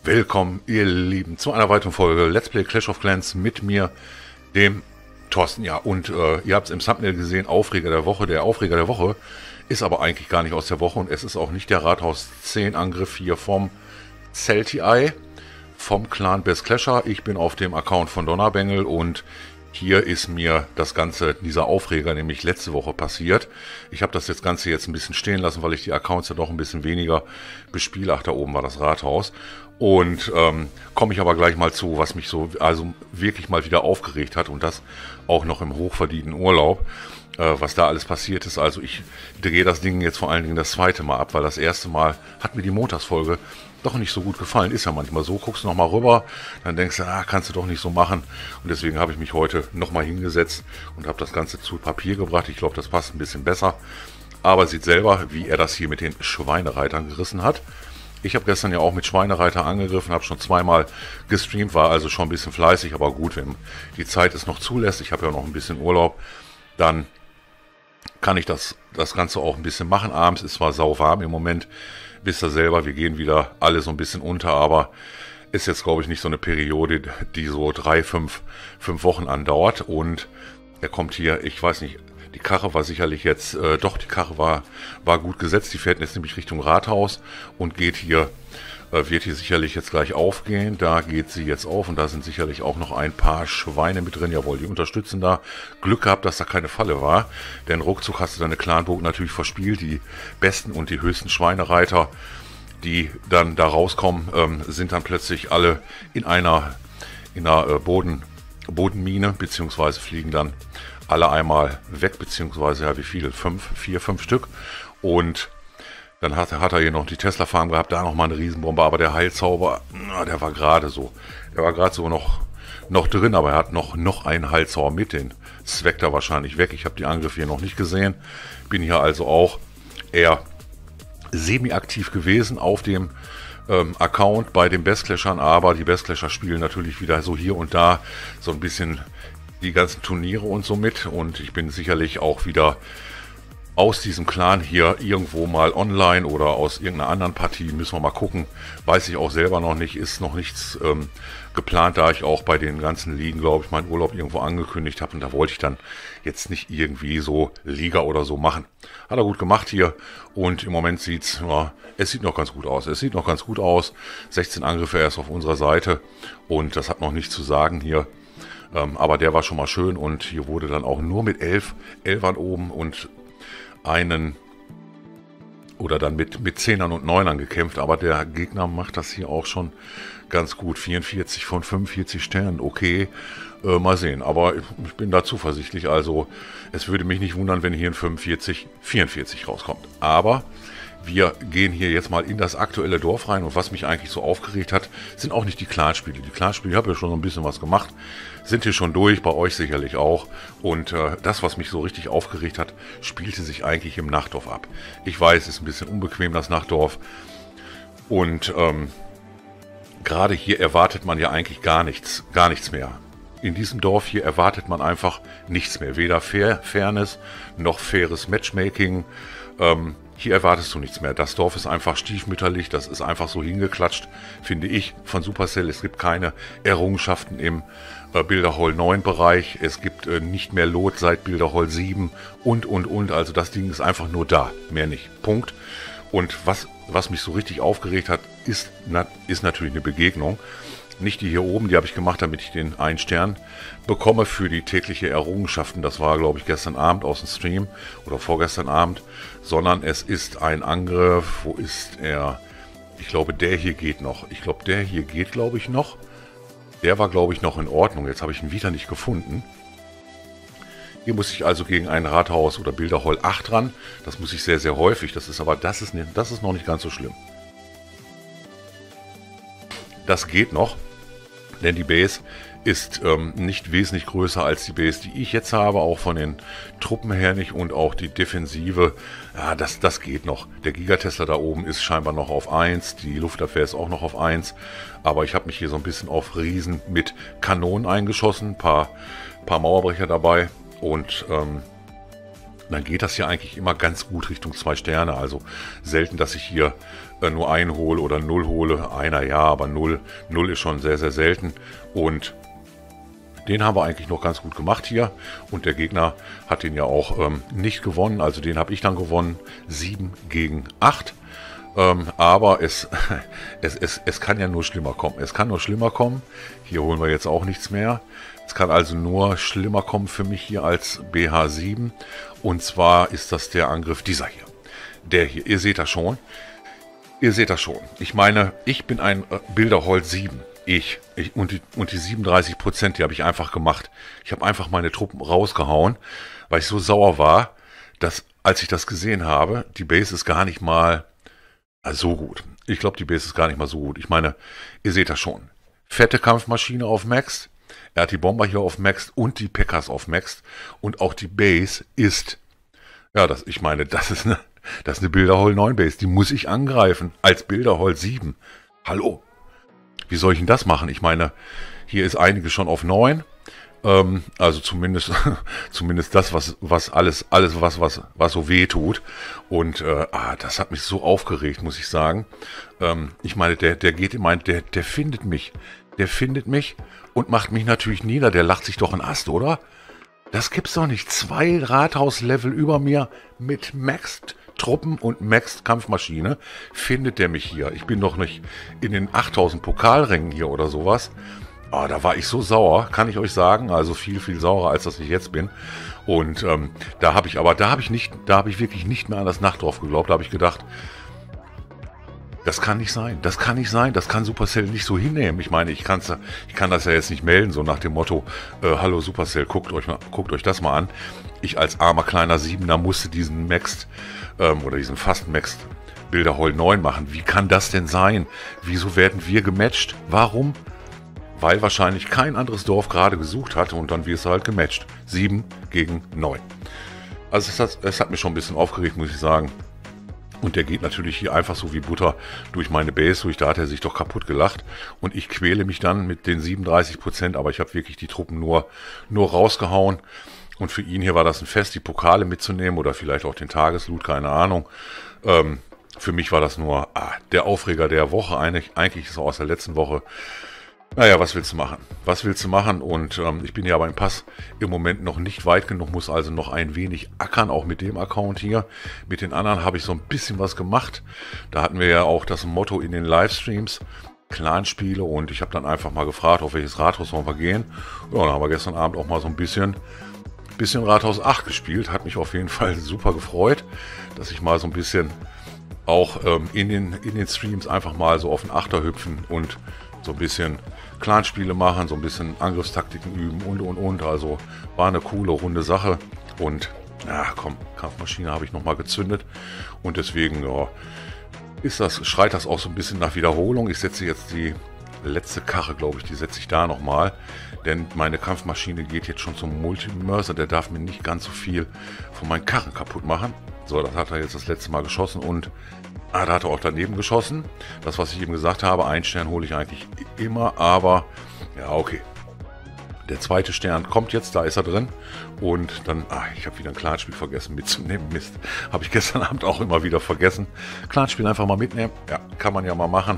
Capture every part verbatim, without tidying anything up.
Willkommen, ihr Lieben, zu einer weiteren Folge Let's Play Clash of Clans mit mir, dem Thorsten. Ja, und äh, ihr habt es im Thumbnail gesehen, Aufreger der Woche. Der Aufreger der Woche ist aber eigentlich gar nicht aus der Woche und es ist auch nicht der Rathaus zehn Angriff hier vom Celtii, vom Clan Best Clasher. Ich bin auf dem Account von Donnerbengel und hier ist mir das Ganze, dieser Aufreger, nämlich letzte Woche passiert. Ich habe das jetzt Ganze jetzt ein bisschen stehen lassen, weil ich die Accounts ja doch ein bisschen weniger bespiele. Ach, da oben war das Rathaus. Und ähm, komme ich aber gleich mal zu, was mich so also wirklich mal wieder aufgeregt hat und das auch noch im hochverdienten Urlaub, äh, was da alles passiert ist. Also ich drehe das Ding jetzt vor allen Dingen das zweite Mal ab, weil das erste Mal hat mir die Montagsfolge doch nicht so gut gefallen. Ist ja manchmal so, guckst du noch mal rüber, dann denkst du, ah, kannst du doch nicht so machen. Und deswegen habe ich mich heute noch mal hingesetzt und habe das Ganze zu Papier gebracht. Ich glaube, das passt ein bisschen besser. Aber sieht selber, wie er das hier mit den Schweinereitern gerissen hat. Ich habe gestern ja auch mit Schweinereiter angegriffen, habe schon zweimal gestreamt, war also schon ein bisschen fleißig. Aber gut, wenn die Zeit es noch zulässt, ich habe ja noch ein bisschen Urlaub, dann kann ich das, das Ganze auch ein bisschen machen. Abends ist zwar sauwarm im Moment, wisst ihr selber, wir gehen wieder alle so ein bisschen unter, aber ist jetzt, glaube ich, nicht so eine Periode, die so drei, fünf, fünf Wochen andauert. Und er kommt hier, ich weiß nicht, die Karre war sicherlich jetzt, äh, doch, die Karre war, war gut gesetzt. Die fährt jetzt nämlich Richtung Rathaus und geht hier, äh, wird hier sicherlich jetzt gleich aufgehen. Da geht sie jetzt auf und da sind sicherlich auch noch ein paar Schweine mit drin. Jawohl, die unterstützen da. Glück gehabt, dass da keine Falle war, denn ruckzuck hast du deine Clanburg natürlich verspielt. Die besten und die höchsten Schweinereiter, die dann da rauskommen, ähm, sind dann plötzlich alle in einer, in einer äh, Boden, Bodenmine, beziehungsweise fliegen dann alle einmal weg, beziehungsweise ja wie viele? Fünf, vier, fünf Stück. Und dann hat, hat er hier noch die Tesla-Farm gehabt, da nochmal eine Riesenbombe, aber der Heilzauber, na, der war gerade so. Der war gerade so noch, noch drin, aber er hat noch, noch einen Heilzauber mit, den zweckt er wahrscheinlich weg. Ich habe die Angriffe hier noch nicht gesehen. Bin hier also auch eher semi-aktiv gewesen auf dem ähm, Account bei den Best Clashern, aber die Best Clasher spielen natürlich wieder so hier und da so ein bisschen die ganzen Turniere und so mit und ich bin sicherlich auch wieder aus diesem Clan hier irgendwo mal online oder aus irgendeiner anderen Partie, müssen wir mal gucken, weiß ich auch selber noch nicht, ist noch nichts ähm, geplant, da ich auch bei den ganzen Ligen, glaube ich, meinen Urlaub irgendwo angekündigt habe und da wollte ich dann jetzt nicht irgendwie so Liga oder so machen. Hat er gut gemacht hier und im Moment sieht's, ja, es sieht noch ganz gut aus, es sieht noch ganz gut aus, sechzehn Angriffe erst auf unserer Seite und das hat noch nichts zu sagen hier. Ähm, aber der war schon mal schön und hier wurde dann auch nur mit elf, elfern oben und einen oder dann mit, mit zehnern und neunern gekämpft. Aber der Gegner macht das hier auch schon ganz gut. vierundvierzig von fünfundvierzig Sternen, okay, äh, mal sehen. Aber ich bin da zuversichtlich, also es würde mich nicht wundern, wenn hier ein fünfundvierzig, vierundvierzig rauskommt. Aber wir gehen hier jetzt mal in das aktuelle Dorf rein und was mich eigentlich so aufgeregt hat, sind auch nicht die Clanspiele. Die Clanspiele, ich habe ja schon so ein bisschen was gemacht, sind hier schon durch, bei euch sicherlich auch. Und äh, das, was mich so richtig aufgeregt hat, spielte sich eigentlich im Nachtdorf ab. Ich weiß, es ist ein bisschen unbequem, das Nachtdorf. Und ähm, gerade hier erwartet man ja eigentlich gar nichts, gar nichts mehr. In diesem Dorf hier erwartet man einfach nichts mehr. Weder Fair, Fairness noch faires Matchmaking. Ähm, Hier erwartest du nichts mehr. Das Dorf ist einfach stiefmütterlich, das ist einfach so hingeklatscht, finde ich, von Supercell. Es gibt keine Errungenschaften im äh, Builder Hall neun Bereich, es gibt äh, nicht mehr Lot seit Builder Hall sieben und, und, und. Also das Ding ist einfach nur da, mehr nicht. Punkt. Und was, was mich so richtig aufgeregt hat, ist, na, ist natürlich eine Begegnung. Nicht die hier oben, die habe ich gemacht, damit ich den einen Stern bekomme für die tägliche Errungenschaften. Das war, glaube ich, gestern Abend aus dem Stream oder vorgestern Abend. Sondern es ist ein Angriff. Wo ist er? Ich glaube, der hier geht noch. Ich glaube, der hier geht, glaube ich, noch. Der war, glaube ich, noch in Ordnung. Jetzt habe ich ihn wieder nicht gefunden. Hier muss ich also gegen ein Rathaus oder Builder Hall acht ran. Das muss ich sehr, sehr häufig. Das ist aber, das ist, nicht, das ist noch nicht ganz so schlimm. Das geht noch, denn die Base ist ähm, nicht wesentlich größer als die Base, die ich jetzt habe, auch von den Truppen her nicht und auch die Defensive, ja, das, das geht noch. Der Gigatesla da oben ist scheinbar noch auf eins, die Luftabwehr ist auch noch auf eins, aber ich habe mich hier so ein bisschen auf Riesen mit Kanonen eingeschossen, ein paar, paar Mauerbrecher dabei und ähm, dann geht das hier eigentlich immer ganz gut Richtung zwei Sterne. Also selten, dass ich hier äh, nur einen hole oder null hole. Einer ja, aber null, null ist schon sehr, sehr selten. Und den haben wir eigentlich noch ganz gut gemacht hier. Und der Gegner hat den ja auch ähm, nicht gewonnen. Also den habe ich dann gewonnen. sieben gegen acht. Ähm, aber es, es, es, es kann ja nur schlimmer kommen. Es kann nur schlimmer kommen. Hier holen wir jetzt auch nichts mehr. Es kann also nur schlimmer kommen für mich hier als B H sieben. Und zwar ist das der Angriff dieser hier. Der hier. Ihr seht das schon. Ihr seht das schon. Ich meine, ich bin ein äh, Bilderholz sieben. Ich. ich und, die, und die siebenunddreißig Prozent, die habe ich einfach gemacht. Ich habe einfach meine Truppen rausgehauen, weil ich so sauer war, dass, als ich das gesehen habe, die Base ist gar nicht mal so gut. Ich glaube, die Base ist gar nicht mal so gut. Ich meine, ihr seht das schon. Fette Kampfmaschine auf Max. Er hat die Bomber hier auf Max und die Packers auf Max. Und auch die Base ist, ja, das, ich meine, das ist eine, das ist eine Bilderhol neun Base. Die muss ich angreifen als Bilderhol sieben. Hallo. Wie soll ich denn das machen? Ich meine, hier ist einiges schon auf neun. Ähm, also zumindest, zumindest das, was, was alles, alles, was, was, was so weh tut. Und äh, ah, das hat mich so aufgeregt, muss ich sagen. Ähm, ich meine, der, der geht in mein, der, der findet mich. Der findet mich und macht mich natürlich nieder. Der lacht sich doch einen Ast, oder? Das gibt's doch nicht. Zwei Rathaus-Level über mir mit Maxed-Truppen und Maxed-Kampfmaschine findet der mich hier. Ich bin doch nicht in den achttausend Pokalrängen hier oder sowas. Oh, da war ich so sauer, kann ich euch sagen. Also viel, viel saurer, als dass ich jetzt bin. Und ähm, da habe ich aber, da habe ich nicht, da habe ich wirklich nicht mehr an das Nachtdorf geglaubt. Da habe ich gedacht, das kann nicht sein, das kann nicht sein, das kann Supercell nicht so hinnehmen. Ich meine, ich, kann's, ich kann das ja jetzt nicht melden, so nach dem Motto, äh, hallo Supercell, guckt euch, mal, guckt euch das mal an. Ich als armer kleiner Siebener musste diesen Maxed, ähm, oder diesen fast Maxed Bilderhol neun machen. Wie kann das denn sein? Wieso werden wir gematcht? Warum? Weil wahrscheinlich kein anderes Dorf gerade gesucht hatte und dann wirst du halt gematcht. sieben gegen neun. Also es hat, es hat mich schon ein bisschen aufgeregt, muss ich sagen. Und der geht natürlich hier einfach so wie Butter durch meine Base durch. Da hat er sich doch kaputt gelacht. Und ich quäle mich dann mit den siebenunddreißig Prozent. Aber ich habe wirklich die Truppen nur, nur rausgehauen. Und für ihn hier war das ein Fest, die Pokale mitzunehmen. Oder vielleicht auch den Tagesloot, keine Ahnung. Ähm, für mich war das nur ah, der Aufreger der Woche. Eigentlich, eigentlich ist er aus der letzten Woche. Naja, was willst du machen? Was willst du machen? Und ähm, ich bin ja beim Pass im Moment noch nicht weit genug, muss also noch ein wenig ackern, auch mit dem Account hier. Mit den anderen habe ich so ein bisschen was gemacht. Da hatten wir ja auch das Motto in den Livestreams, Clanspiele, und ich habe dann einfach mal gefragt, auf welches Rathaus wollen wir gehen. Ja, dann haben wir gestern Abend auch mal so ein bisschen, bisschen Rathaus acht gespielt. Hat mich auf jeden Fall super gefreut, dass ich mal so ein bisschen auch ähm, in, den, in den Streams einfach mal so auf den Achter hüpfen und so ein bisschen Clanspiele machen, so ein bisschen Angriffstaktiken üben und und und. Also war eine coole, runde Sache. Und ja, komm, Kampfmaschine habe ich nochmal gezündet. Und deswegen ja, ist das, schreit das auch so ein bisschen nach Wiederholung. Ich setze jetzt die letzte Karre, glaube ich, die setze ich da nochmal. Denn meine Kampfmaschine geht jetzt schon zum Multimörser. Der darf mir nicht ganz so viel von meinen Karren kaputt machen. So, das hat er jetzt das letzte Mal geschossen und ah, da hat er auch daneben geschossen. Das, was ich eben gesagt habe, einen Stern hole ich eigentlich immer, aber ja, okay. Der zweite Stern kommt jetzt, da ist er drin. Und dann, ah, ich habe wieder ein Clanspiel vergessen mitzunehmen. Mist, habe ich gestern Abend auch immer wieder vergessen. Clanspiel einfach mal mitnehmen, ja, kann man ja mal machen.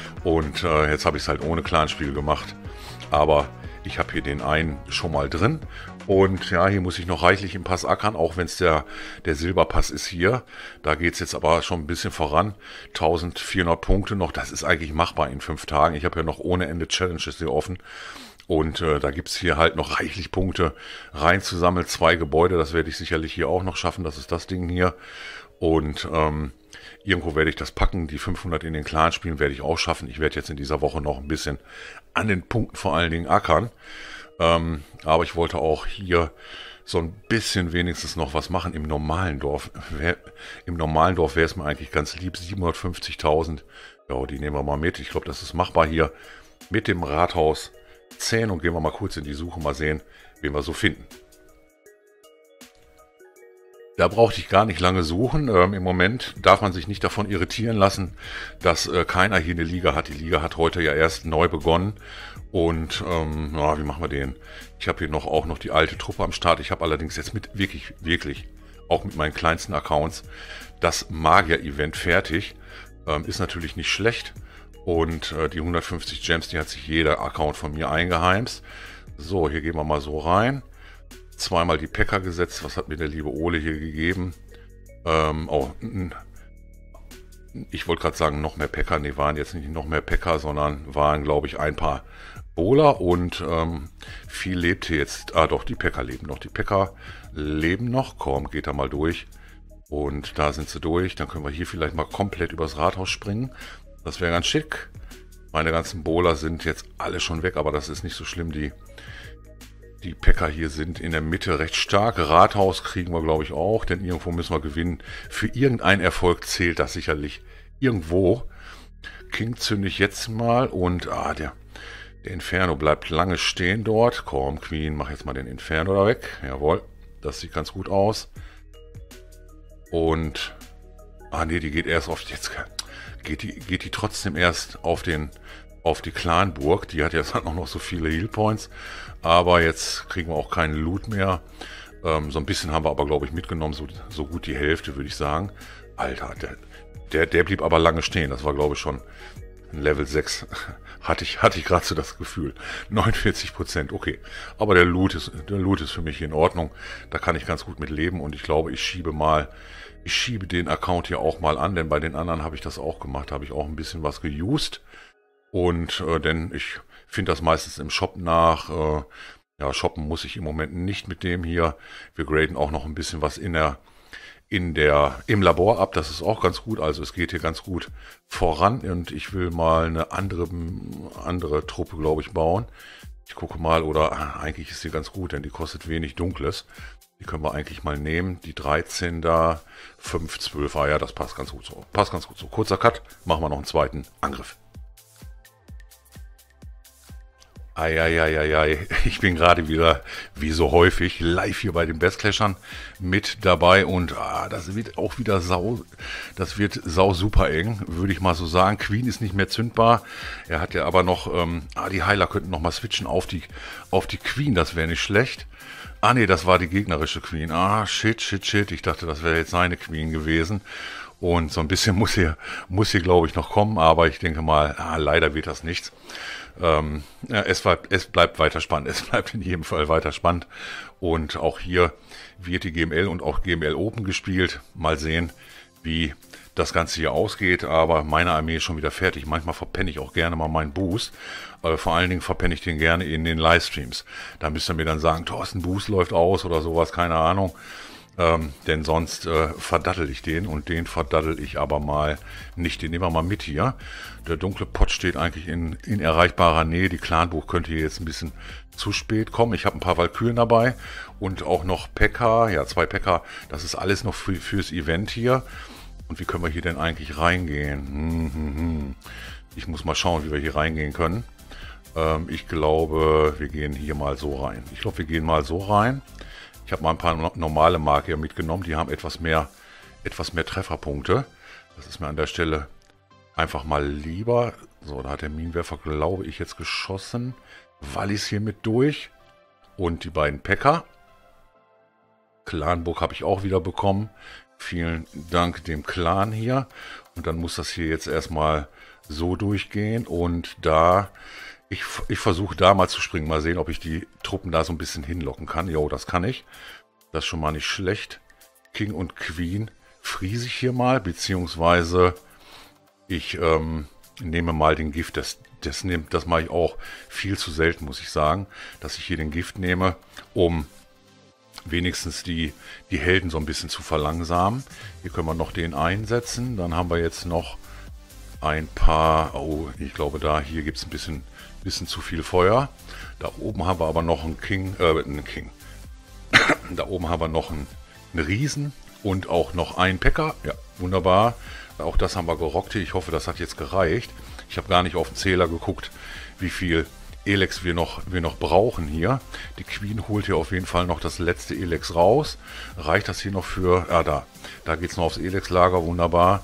Und äh, jetzt habe ich es halt ohne Clanspiel gemacht. Aber ich habe hier den einen schon mal drin. Und ja, hier muss ich noch reichlich im Pass ackern, auch wenn es der, der Silberpass ist hier. Da geht es jetzt aber schon ein bisschen voran. eintausendvierhundert Punkte noch, das ist eigentlich machbar in fünf Tagen. Ich habe ja noch ohne Ende Challenges hier offen. Und äh, da gibt es hier halt noch reichlich Punkte reinzusammeln. Zwei Gebäude, das werde ich sicherlich hier auch noch schaffen. Das ist das Ding hier. Und ähm, irgendwo werde ich das packen. Die fünfhundert in den Clan-Spielen werde ich auch schaffen. Ich werde jetzt in dieser Woche noch ein bisschen an den Punkten vor allen Dingen ackern. Ähm, aber ich wollte auch hier so ein bisschen wenigstens noch was machen im normalen Dorf. Wär, Im normalen Dorf wäre es mir eigentlich ganz lieb. siebenhundertfünfzigtausend. Ja, die nehmen wir mal mit. Ich glaube, das ist machbar hier mit dem Rathaus zehn. Und gehen wir mal kurz in die Suche, mal sehen, wen wir so finden. Da brauchte ich gar nicht lange suchen. Ähm, Im Moment darf man sich nicht davon irritieren lassen, dass äh, keiner hier eine Liga hat. Die Liga hat heute ja erst neu begonnen. Und ähm, ja, wie machen wir den? Ich habe hier noch auch noch die alte Truppe am Start. Ich habe allerdings jetzt mit wirklich, wirklich, auch mit meinen kleinsten Accounts, das Magier-Event fertig. Ähm, ist natürlich nicht schlecht. Und äh, die hundertfünfzig Gems, die hat sich jeder Account von mir eingeheimst. So, hier gehen wir mal so rein. Zweimal die P E K K A gesetzt. Was hat mir der liebe Ole hier gegeben? Ähm, oh, ich wollte gerade sagen, noch mehr P E K K A. Ne, waren jetzt nicht noch mehr P E K K A, sondern waren, glaube ich, ein paar Bowler. Und ähm, viel lebt hier jetzt. Ah, doch, die P E K K A leben noch. Die P E K K A leben noch. Komm, geht da mal durch. Und da sind sie durch. Dann können wir hier vielleicht mal komplett übers Rathaus springen. Das wäre ganz schick. Meine ganzen Bowler sind jetzt alle schon weg, aber das ist nicht so schlimm. Die, die P E K K A hier sind in der Mitte recht stark. Rathaus kriegen wir, glaube ich, auch, denn irgendwo müssen wir gewinnen. Für irgendeinen Erfolg zählt das sicherlich irgendwo. King zünde ich jetzt mal und ah, der, der Inferno bleibt lange stehen dort. Komm, Queen, mach jetzt mal den Inferno da weg. Jawohl, das sieht ganz gut aus. Und, ah ne, die geht erst auf, jetzt geht die, geht die trotzdem erst auf den, auf die Clanburg. Die hat jetzt halt noch so viele Heal Points, aber jetzt kriegen wir auch keinen Loot mehr. Ähm, so ein bisschen haben wir aber, glaube ich, mitgenommen, so, so gut die Hälfte, würde ich sagen. Alter, der, der, der blieb aber lange stehen. Das war, glaube ich, schon Level sechs. Hatte ich, hatte ich gerade so das Gefühl. neunundvierzig Prozent, okay. Aber der Loot ist, der Loot ist für mich in Ordnung. Da kann ich ganz gut mit leben und ich glaube, ich schiebe mal, ich schiebe den Account hier auch mal an, denn bei den anderen habe ich das auch gemacht. Da habe ich auch ein bisschen was geused. Und äh, denn ich finde das meistens im Shop nach. Äh, ja, shoppen muss ich im Moment nicht mit dem hier. Wir graden auch noch ein bisschen was in der in der im Labor ab, das ist auch ganz gut, also es geht hier ganz gut voran und ich will mal eine andere andere Truppe, glaube ich, bauen. Ich gucke mal, oder ah, eigentlich ist sie ganz gut, denn die kostet wenig Dunkles. Die können wir eigentlich mal nehmen, die dreizehn da, fünf, zwölf, ah ja, das passt ganz gut so. Passt ganz gut so. Kurzer Cut, machen wir noch einen zweiten Angriff. Eieieiei, ich bin gerade wieder, wie so häufig, live hier bei den Bestclashern mit dabei und ah, das wird auch wieder sau, das wird sau super eng, würde ich mal so sagen. Queen ist nicht mehr zündbar, er hat ja aber noch, ähm, ah, die Heiler könnten noch mal switchen auf die, auf die Queen, das wäre nicht schlecht. Ah ne, das war die gegnerische Queen, ah shit, shit, shit, ich dachte, das wäre jetzt seine Queen gewesen. Und so ein bisschen muss hier, muss hier glaube ich noch kommen, aber ich denke mal, ah, leider wird das nichts. Ähm, ja, es, es bleibt weiter spannend, es bleibt in jedem Fall weiter spannend. Und auch hier wird die G M L und auch G M L Open gespielt. Mal sehen, wie das Ganze hier ausgeht, aber meine Armee ist schon wieder fertig. Manchmal verpenne ich auch gerne mal meinen Boost, aber vor allen Dingen verpenne ich den gerne in den Livestreams. Da müsst ihr mir dann sagen, Thorsten, Boost läuft aus oder sowas, keine Ahnung. Ähm, denn sonst äh, verdattel ich den und den verdattel ich aber mal nicht. Den nehmen wir mal mit hier. Der dunkle Pott steht eigentlich in, in erreichbarer Nähe. Die Clanburg könnte hier jetzt ein bisschen zu spät kommen. Ich habe ein paar Walküren dabei und auch noch P E K K A. Ja, zwei P E K K A. Das ist alles noch für, fürs Event hier. Und wie können wir hier denn eigentlich reingehen? Hm, hm, hm. Ich muss mal schauen, wie wir hier reingehen können. Ähm, ich glaube, wir gehen hier mal so rein. Ich glaube, wir gehen mal so rein. Ich habe mal ein paar normale Magier mitgenommen, die haben etwas mehr, etwas mehr Trefferpunkte. Das ist mir an der Stelle einfach mal lieber. So, da hat der Minenwerfer, glaube ich, jetzt geschossen. Wallis hier mit durch. Und die beiden P E K K A. Clanburg habe ich auch wieder bekommen. Vielen Dank dem Clan hier. Und dann muss das hier jetzt erstmal so durchgehen. Und da... Ich, ich versuche da mal zu springen, mal sehen, ob ich die Truppen da so ein bisschen hinlocken kann. Jo, das kann ich. Das ist schon mal nicht schlecht. King und Queen friese ich hier mal, beziehungsweise ich ähm, nehme mal den Gift. Das, das, nehm, das mache ich auch viel zu selten, muss ich sagen, dass ich hier den Gift nehme, um wenigstens die, die Helden so ein bisschen zu verlangsamen. Hier können wir noch den einsetzen. Dann haben wir jetzt noch ein paar... Oh, ich glaube, da hier gibt es ein bisschen... bisschen zu viel Feuer. Da oben haben wir aber noch einen King, äh, einen King. Da oben haben wir noch einen, einen Riesen und auch noch einen P E K K A. Ja, wunderbar. Auch das haben wir gerockt. Ich hoffe, das hat jetzt gereicht. Ich habe gar nicht auf den Zähler geguckt, wie viel Elex wir noch, wir noch brauchen hier. Die Queen holt hier auf jeden Fall noch das letzte Elex raus. Reicht das hier noch für... Ja, da. Da geht es noch aufs Elex-Lager. Wunderbar.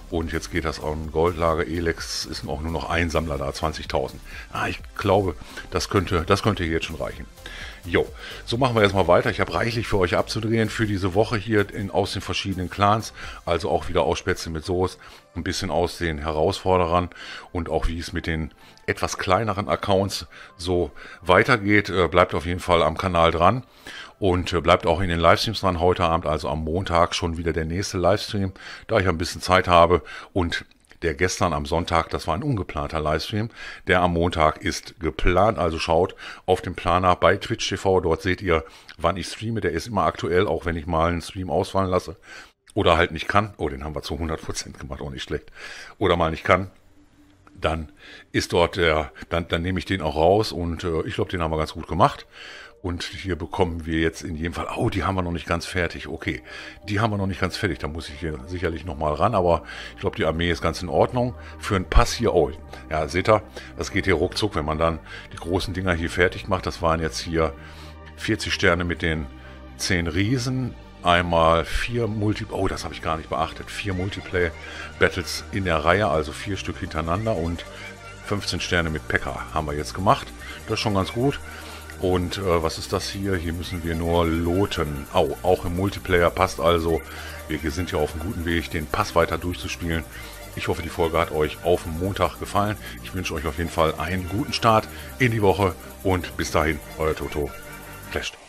Und jetzt geht das an Goldlager. Elex ist auch nur noch ein Sammler da, zwanzigtausend. Ah, ich glaube, das könnte, das könnte jetzt schon reichen. Jo, so machen wir jetzt mal weiter. Ich habe reichlich für euch abzudrehen für diese Woche hier in, aus den verschiedenen Clans. Also auch wieder Ausspätzle mit Soße, ein bisschen aus den Herausforderern und auch wie es mit den etwas kleineren Accounts so weitergeht. Äh, bleibt auf jeden Fall am Kanal dran und äh, bleibt auch in den Livestreams dran. Heute Abend, also am Montag, schon wieder der nächste Livestream, da ich ein bisschen Zeit habe. Und der gestern am Sonntag, das war ein ungeplanter Livestream. Der am Montag ist geplant, also schaut auf den Planer bei Twitch T V. Dort seht ihr, wann ich streame. Der ist immer aktuell, auch wenn ich mal einen Stream ausfallen lasse oder halt nicht kann. Oh, den haben wir zu hundert Prozent gemacht, auch nicht schlecht. Oder mal nicht kann. Dann ist dort der, dann, dann nehme ich den auch raus und äh, ich glaube, den haben wir ganz gut gemacht. Und hier bekommen wir jetzt in jedem Fall, oh, die haben wir noch nicht ganz fertig. Okay, die haben wir noch nicht ganz fertig. Da muss ich hier sicherlich nochmal ran. Aber ich glaube, die Armee ist ganz in Ordnung. Für einen Pass hier, oh, ja, seht ihr, das geht hier ruckzuck, wenn man dann die großen Dinger hier fertig macht. Das waren jetzt hier vierzig Sterne mit den zehn Riesen. Einmal vier Multi... Oh, das habe ich gar nicht beachtet. Vier Multiplayer-Battles in der Reihe, also vier Stück hintereinander. Und fünfzehn Sterne mit P E K K A haben wir jetzt gemacht. Das ist schon ganz gut. Und äh, was ist das hier? Hier müssen wir nur loten. Au, auch im Multiplayer passt also. Wir sind ja auf einem guten Weg, den Pass weiter durchzuspielen. Ich hoffe, die Folge hat euch auf dem Montag gefallen. Ich wünsche euch auf jeden Fall einen guten Start in die Woche. Und bis dahin, euer Toto. Clasht.